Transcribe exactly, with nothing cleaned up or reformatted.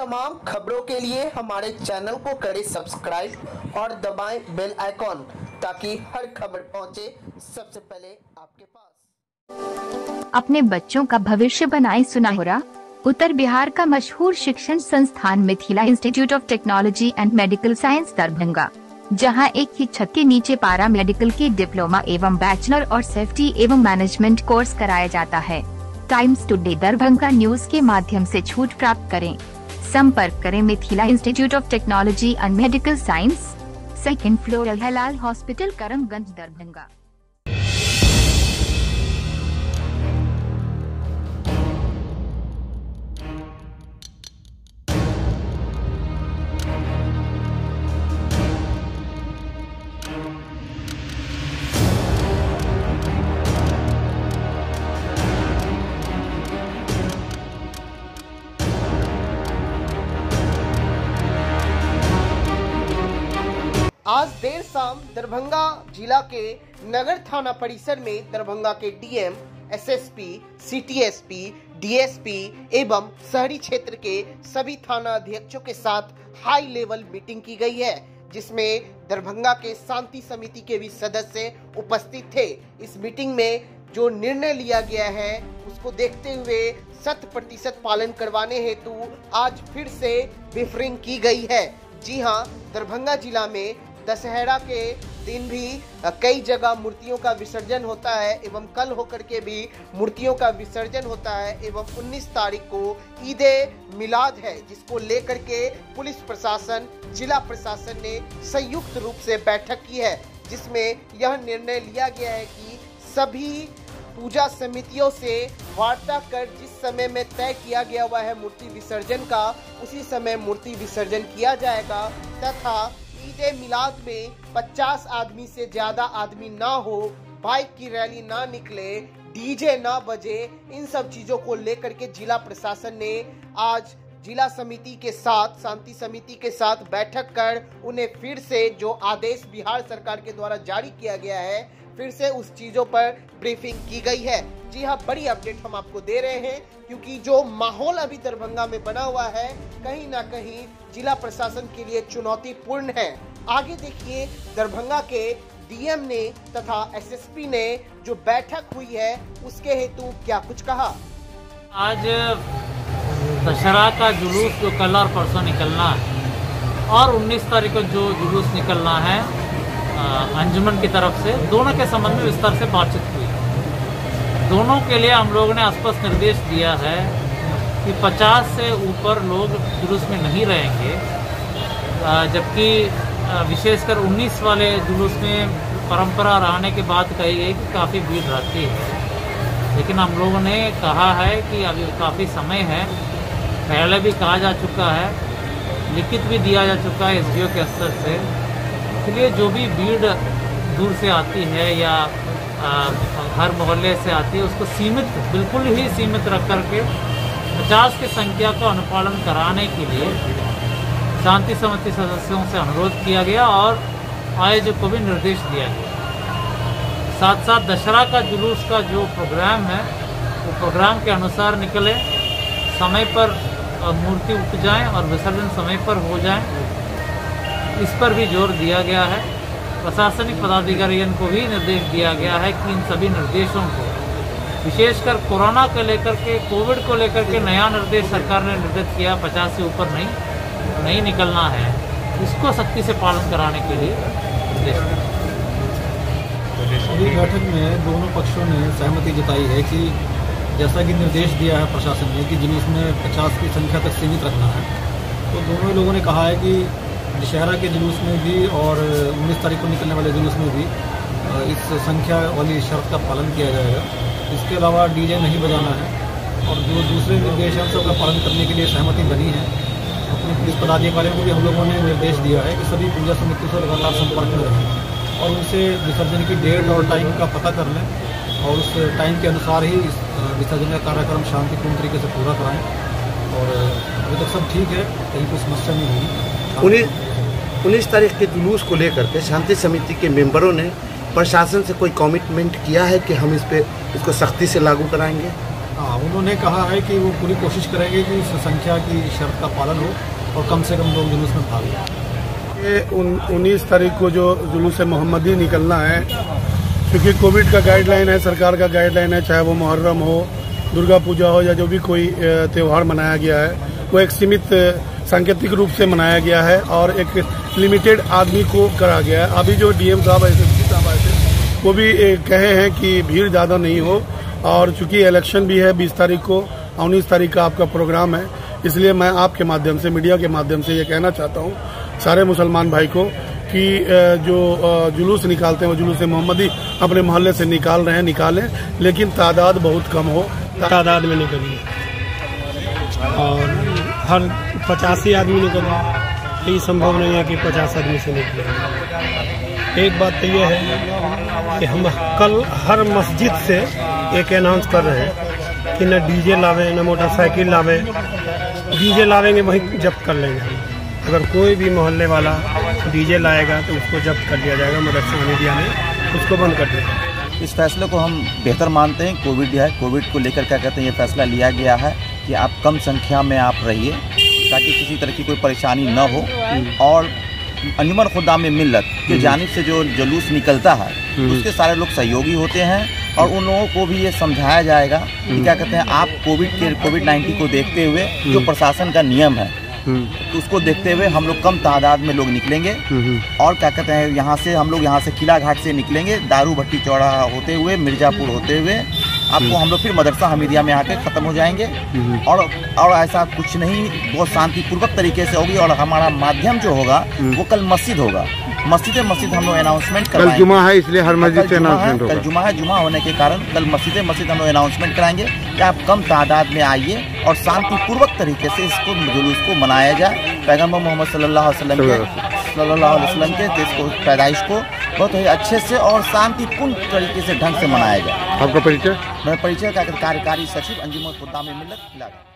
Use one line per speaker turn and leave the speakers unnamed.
तमाम खबरों के लिए हमारे चैनल को करें सब्सक्राइब और दबाएं बेल आइकॉन ताकि हर खबर पहुंचे सबसे पहले आपके पास।
अपने बच्चों का भविष्य बनाए सुनहरा। उत्तर बिहार का मशहूर शिक्षण संस्थान Mithila institute of technology and medical science Darbhanga, जहां एक ही छत के नीचे पारा मेडिकल के डिप्लोमा एवं बैचलर और सेफ्टी एवं मैनेजमेंट कोर्स कराया जाता है। टाइम्स टुडे दरभंगा न्यूज के माध्यम से छूट प्राप्त करें। संपर्क करें Mithila institute of technology and medical science, second floor, Halal hospital, Karamganj, Darbhanga.
आज देर शाम दरभंगा जिला के नगर थाना परिसर में दरभंगा के डीएम, एसएसपी, सिटीएसपी, डीएसपी एवं शहरी क्षेत्र के सभी थाना अध्यक्षों के साथ हाई लेवल मीटिंग की गई है, जिसमें दरभंगा के शांति समिति के भी सदस्य उपस्थित थे। इस मीटिंग में जो निर्णय लिया गया है उसको देखते हुए शत प्रतिशत पालन करवाने हेतु आज फिर से ब्रीफिंग की गई है। जी हां, दरभंगा जिला में दशहरा के दिन भी कई जगह मूर्तियों का विसर्जन होता है एवं कल होकर के भी मूर्तियों का विसर्जन होता है एवं उन्नीस तारीख को ईदे मिलाद है, जिसको लेकर के पुलिस प्रशासन, जिला प्रशासन ने संयुक्त रूप से बैठक की है, जिसमें यह निर्णय लिया गया है कि सभी पूजा समितियों से वार्ता कर जिस समय में तय किया गया हुआ है मूर्ति विसर्जन का, उसी समय मूर्ति विसर्जन किया जाएगा तथा ईदे मिलाद में पचास आदमी से ज्यादा आदमी ना हो, बाइक की रैली ना निकले, डीजे ना बजे, इन सब चीजों को लेकर के जिला प्रशासन ने आज जिला समिति के साथ, शांति समिति के साथ बैठक कर उन्हें फिर से जो आदेश बिहार सरकार के द्वारा जारी किया गया है, फिर से उस चीजों पर ब्रीफिंग की गई है। जी हाँ, बड़ी अपडेट हम आपको दे रहे हैं क्योंकि जो माहौल अभी दरभंगा में बना हुआ है कहीं ना कहीं जिला प्रशासन के लिए चुनौतीपूर्ण है। आगे देखिए दरभंगा के डीएम ने तथा एसएसपी ने जो बैठक हुई है उसके हेतु क्या कुछ कहा।
आज दशहरा का जुलूस जो कल और परसों निकलना है और उन्नीस तारीख को जो जुलूस निकलना है अंजुमन की तरफ से, दोनों के संबंध में विस्तार से बातचीत हुई। दोनों के लिए हम लोगों ने स्पष्ट निर्देश दिया है कि पचास से ऊपर लोग जुलूस में नहीं रहेंगे, जबकि विशेषकर उन्नीस वाले जुलूस में परंपरा रहने के बाद कही गई कि काफ़ी भीड़ रहती है, लेकिन हम लोगों ने कहा है कि अभी काफ़ी समय है, पहले भी कहा जा चुका है, लिखित भी दिया जा चुका है एसडीओ के स्तर से, इसलिए जो भी भीड़ दूर से आती है या हर मोहल्ले से आती है उसको सीमित, बिल्कुल ही सीमित रख करके पचास की संख्या को अनुपालन कराने के लिए शांति समिति सदस्यों से अनुरोध किया गया और आयोजक को भी निर्देश दिया गया। साथ साथ दशहरा का जुलूस का जो प्रोग्राम है वो प्रोग्राम के अनुसार निकले, समय पर मूर्ति उठ जाएं और विसर्जन समय पर हो जाए, इस पर भी जोर दिया गया है। प्रशासनिक पदाधिकारियों को भी निर्देश दिया गया है कि इन सभी निर्देशों को, विशेषकर कोरोना को लेकर के, कोविड को लेकर के नया निर्देश सरकार ने निर्देश किया, पचास से ऊपर नहीं नहीं निकलना है, इसको सख्ती से पालन कराने के लिए निर्देश
दिया। बैठक में दोनों पक्षों ने सहमति जताई है कि जैसा कि निर्देश दिया है प्रशासन ने कि जुलूस में पचास की संख्या तक सीमित रखना है, तो दोनों लोगों ने कहा है कि दशहरा के जुलूस में भी और उन्नीस तारीख को निकलने वाले जुलूस में भी इस संख्या वाली शर्त का पालन किया जाएगा। इसके अलावा डीजे नहीं बजाना है और जो दूसरे निर्देश हैं सबका पालन करने के लिए सहमति बनी है। अपने पुलिस पदाधिकारियों को भी हम लोगों ने निर्देश दिया है कि सभी पूजा समिति से लगातार संपर्क में रहें और उनसे विसर्जन की डेट और टाइम का पता कर लें और उस टाइम के अनुसार ही इस विसर्जन का कार्यक्रम शांतिपूर्ण तरीके से पूरा कराएं। और अभी तक सब ठीक है, कहीं कोई समस्या नहीं हुई।
उन्नीस तारीख के जुलूस को लेकर के शांति समिति के मेंबरों ने प्रशासन से कोई कमिटमेंट किया है कि हम इस पे इसको सख्ती से लागू कराएंगे?
हाँ, उन्होंने कहा है कि वो पूरी कोशिश करेंगे कि इस संख्या की शर्त का पालन हो और कम से कम लोग जुलूस में भाग लें।
ये उन्नीस तारीख को जो जुलूस मोहम्मदी निकलना है, क्योंकि कोविड का गाइडलाइन है, सरकार का गाइडलाइन है, चाहे वो मुहर्रम हो, दुर्गा पूजा हो या जो भी कोई त्यौहार मनाया गया है, वो एक सीमित सांकेतिक रूप से मनाया गया है और एक लिमिटेड आदमी को करा गया है। अभी जो डीएम साहब एसएसपी साहब आए थे वो भी कहे हैं कि भीड़ ज़्यादा नहीं हो, और चूंकि इलेक्शन भी है बीस तारीख को, उन्नीस तारीख का आपका प्रोग्राम है, इसलिए मैं आपके माध्यम से, मीडिया के माध्यम से ये कहना चाहता हूँ सारे मुसलमान भाई को कि जो जुलूस निकालते हैं वो जुलूस मोहम्मदी अपने मोहल्ले से निकाल रहे हैं, निकालें, लेकिन तादाद बहुत कम हो,
तादाद में निकलिए और हर पचासी आदमी निकले। ये संभव नहीं है कि पचास आदमी से निकले। एक बात तो यह है कि हम कल हर मस्जिद से एक अनाउंस कर रहे हैं कि न डीजे लावे न मोटरसाइकिल लावे, डीजे लावेंगे वहीं जब्त कर लेंगे हम। अगर कोई भी मोहल्ले वाला डीजे लाएगा तो उसको जब्त कर लिया जाएगा, मदरसा मीडिया ने उसको बंद कर दिया।
इस फैसले को हम बेहतर मानते हैं। कोविड है, कोविड को लेकर क्या कहते हैं, ये फैसला लिया गया है कि आप कम संख्या में आप रहिए ताकि किसी तरह की कोई परेशानी न हो। और अंजुमन खुद्दाम मिल्लत की जानिब से जो जुलूस निकलता है उसके सारे लोग सहयोगी होते हैं, और उन लोगों को भी ये समझाया जाएगा कि क्या कहते हैं, आप कोविड के कोविड नाइन्टीन को देखते हुए जो प्रशासन का नियम है तो उसको देखते हुए हम लोग कम तादाद में लोग निकलेंगे। और क्या कहते हैं, यहाँ से हम लोग यहाँ से किला घाट से निकलेंगे, दारू भट्टी चौराहा होते हुए, मिर्जापुर होते हुए आपको हम लोग फिर मदरसा हमीदिया में आके ख़त्म हो जाएंगे। और और ऐसा कुछ नहीं, बहुत शांतिपूर्वक तरीके से होगी। और हमारा माध्यम जो होगा वो कल मस्जिद होगा, मस्जिद मस्जिद हम लोग अनाउंसमेंट
कल जुमा है, इसलिए हर मस्जिद से अनाउंसमेंट होगा।
कल जुमा है, जुमा होने के कारण कल मस्जिद मस्जिद हम लोग अनाउंसमेंट कराएंगे कि आप कम तादाद में आइए और शांतिपूर्वक तरीके से इसको जुलूस को मनाया जाए। पैगम्बर मोहम्मद सल्लल्लाहु अलैहि वसल्लम के सल्लल्लाहु अलैहि वसल्लम के इसको पैदाइश को बहुत ही अच्छे से और शांतिपूर्ण तरीके से ढंग से मनाया जाए।
आपका परिचय?
मेरा परिचय कार्यकारी सचिव अंजुमन खुद्दाम मिल्लत।